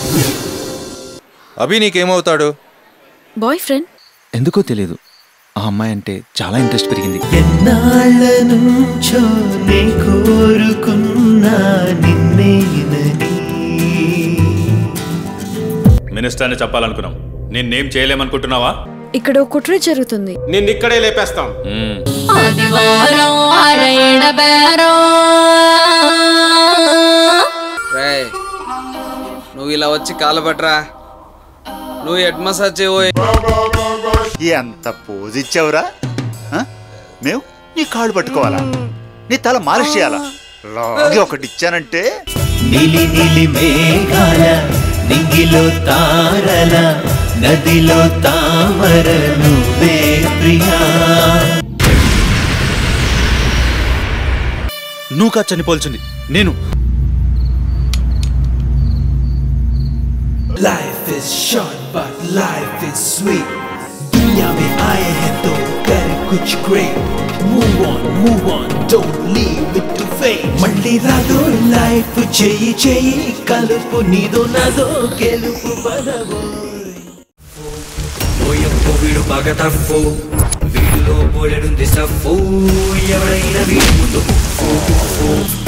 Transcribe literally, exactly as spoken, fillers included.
అభి నీకేమవుతాడు? Boy friend. ఎందుకో తెలియదు, ఆ అమ్మాయి అంటే చాలా ఇంట్రెస్ట్ పెరిగింది. ఎన్నాళ్ళ నుంచో నే కోరుకున్నా నిన్నేనని. మినిస్టర్ని చెప్పాలనుకున్నాం, నిన్నేం చేయలేమనుకుంటున్నావా? ఇక్కడ ఒక కుట్ర జరుగుతుంది. నిన్ను ఇక్కడే లేపేస్తాం. నువ్వు ఇలా వచ్చి కాలబట్రా, నువ్వు హెడ్ మసాజ్ చేయవో. ఎంత పోజ్ ఇచ్చావురా? మేము నీ కాళ్ళు పట్టుకోవాలా, నీ తల మాలిష్ చేయాలా? లాగి ఒకటి ఇచ్చానంటే నీలి నీలి మేఘాల నింగిలో తారల నదిలో తామర నువ్వే ప్రియా. నువ్వు కాదు చనిపోల్చింది, నేను. Life is short but life is sweet. दुनिया में आए हैं तो कर कुछ great. Move on, move on, don't leave it to fate. మళ్ళీ రాదో లైఫ్ చెయ్యి చెయ్యి కలుపు నీదో నాదో గెలుపు పదవోయ్. ఓయప్పో వీడు బాగా తప్పు, వీడిలో పోలేడుంది సఫ్ఫు, ఎవడైనా వీడు ముందు